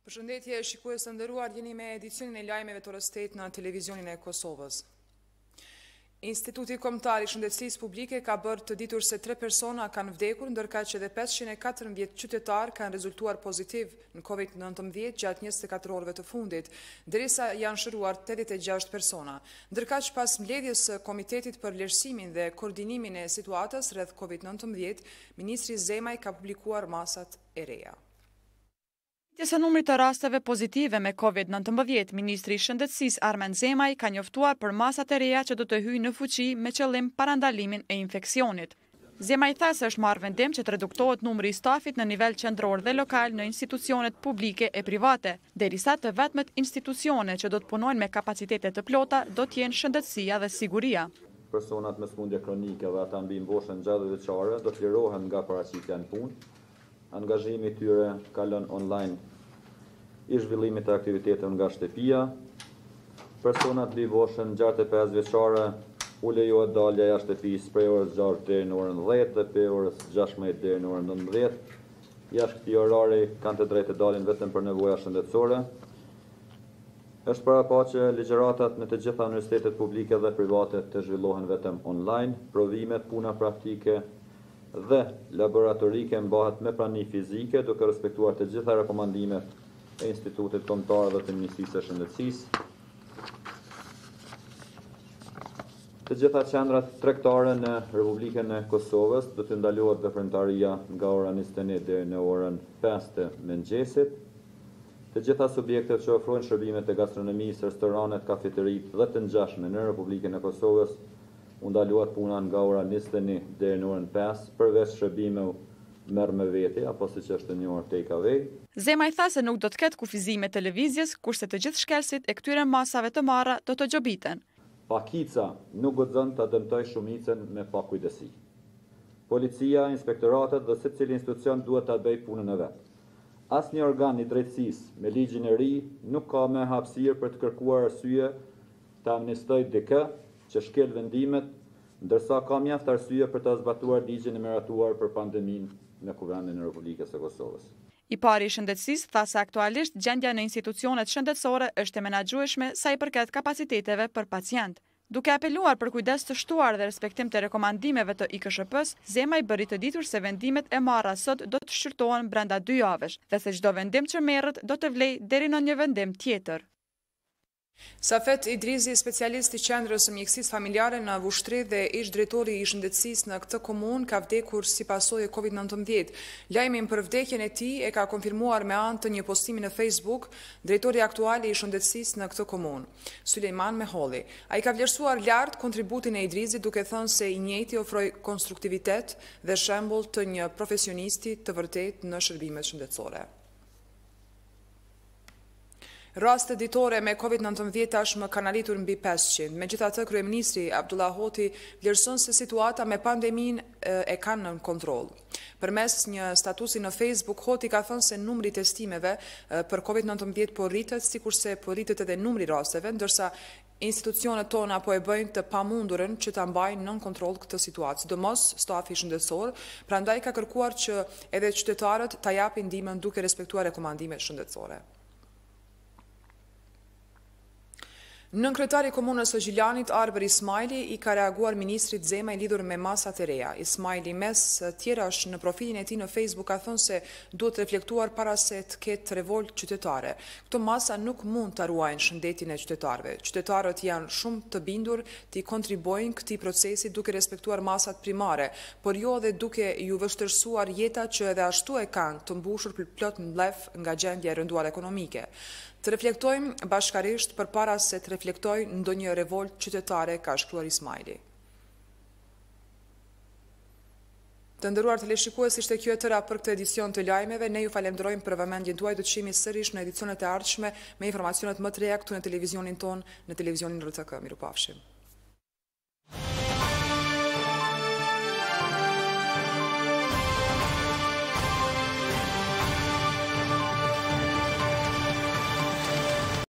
Përshëndetje shikues të nderuar, jeni me edicionin e lajmeve të orës 8 në televizionin e Kosovës. Instituti Kombëtar i Shëndetësisë Publike ka bërë të ditur se 3 persona kanë vdekur, ndërkaq që edhe 514 qytetarë kanë rezultuar pozitiv në COVID-19 gjatë 24 orëve të fundit, derisa janë shëruar 86 persona. Ndërkaq pas mbledhjes së Komitetit për Vlerësimin dhe Koordinimin e situatës rreth COVID-19, Ministri Zemaj ka publikuar masat e reja. Së numrit të rasteve pozitive me COVID-19, Ministri i Shëndetësisë Armen Zemaj ka njoftuar për masat e reja që do të hyjnë në fuqi me qëllim parandalimin e infeksionit. Zemaj tha se është marrë vendim që të reduktohet numri i stafit në nivel qendror dhe lokal në institucionet publike e private, derisa të vetmet institucione që do të punojnë me kapacitete të plota do të jenë shëndetësia dhe siguria. Personat me sëmundje kronike dhe ata mbi mboshën gjatë veçare do të lirohen nga paraqitja në punë. Angazhimi i tyre kalon online i zhvillimit të aktiviteteve nga shtëpia. Personat mbi moshën gjatë 5 vjeçare u lejohet dalja jashtë shtëpisë prej orës 6 deri në orën 10 dhe prej orës 16 deri në orën 19. Jashtë këtij orari kanë të drejtë të dalin vetëm për nevoja shëndetësore. Është paraqë ligjëratat në të gjitha universitetet publike dhe private të zhvillohen vetëm online, provimet, puna praktike dhe laboratorike mbahet me prani fizike, duke respektuar të gjitha rekomandimet e Institutit Kombëtar dhe të Ministrisë së Shëndetësisë. Të gjitha qendrat tregtare në Republikën e Kosovës do të ndalohet veprimtaria nga ora 21 deri në orën 5 të mëngjesit. Të gjitha subjektet që ofrojnë shërbimet e gastronomisë, restoranet, kafeteritë dhe të ngjashme në Republikën e Kosovës u ndalohet puna nga ora 21 deri në orën 5, përveç shërbimeve merr me vete apo siç është njohur take away. Zemaj tha se nuk do të ketë kufizime televizjes, kurse të gjithë shkelësit e këtyre masave të marra do të gjobiten. Pakica nuk guxon ta dëmtoj shumicën me pakujdesi. Policia, inspektoratet dhe secili institucion duhet ta bëjë punën e vet. Asnjë organ i drejtësisë me ligjin e ri nuk ka më hapësirë për të kërkuar arsye të amnistojë dikë që shkel vendimet, ndërsa ka mjaft arsye për të zbatuar ligjin e miratuar për pandeminë në Kuvendin e Republikës së Kosovës. I pari i shëndetësisë tha se aktualisht gjendja në institucionet shëndetësore është e menaxhueshme sa i përket kapaciteteve për pacient. Duke apeluar për kujdes të shtuar dhe respektim të rekomandimeve të IKSHP-s, Zemaj bëri të ditur se vendimet e marra sot do të shqyrtohen brenda 2 javësh dhe se çdo vendim që merret do të vlejë deri në një vendim tjetër. Safet Idrizi, specialist i qendrës së mjekësisë familjare në Vushtri dhe ish drejtori i shëndetësisë në këtë komunë, ka vdekur si pasojë e COVID-19. Lajmin për vdekjen e tij e ka konfirmuar me anë të një postimi në Facebook drejtori aktual i shëndetësisë në këtë komunë, Sulejman Meholli. Ai ka vlerësuar lart kontributin e Idrizit, duke thënë se i njëjti ofroi konstruktivitet dhe shembull të një profesionisti të vërtetë në shërbimet shëndetësore. Rastet ditore me COVID-19 tashmë kanë arritur mbi 500. Megjithatë, kryeministri Abdullah Hoti vlerëson se situata me pandeminë e kanë në kontroll. Përmes një statusi në Facebook, Hoti ka thënë se numri i testimeve për COVID-19 po rritet, sikurse po rritet edhe numri i rasteve, ndërsa institucionet tona po e bëjnë të pamundurën që ta mbajnë nën kontroll këtë situatë, sidomos stafi shëndetësor, prandaj ka kërkuar që edhe qytetarët ta japin ndihmën duke respektuar rekomandimet shëndetësore. Nënkryetari i komunës së Gjilanit, Arber Ismaili, i ka reaguar ministrit Zemaj lidhur me masat e reja. Ismaili, mes tjerash në profilin e tij në Facebook, ka thënë se duhet reflektuar para se të ketë revolt qytetare. Këto masa nuk mund të ruajnë shëndetin e qytetarëve. Qytetarët janë shumë të bindur të kontribuojnë këtij procesi duke respektuar masat primare, por jo edhe duke ju vështirësuar jeta që edhe ashtu e kanë të mbushur plot mbledh nga gjendja e rënduar ekonomike. Të reflektojmë bashkarisht përpara se të reflektojë ndonjë revolt qytetare, ka shkruar Ismaili. Të nderuar teleshikues, ishte kjo e tëra për këtë edicion të lajmeve. Ne ju falenderojmë për vëmendjen tuaj. Do të shihemi sërish në edicionet e ardhshme me informacionet më të reja këtu në televizionin ton, në televizionin RTK. Mirupafshim.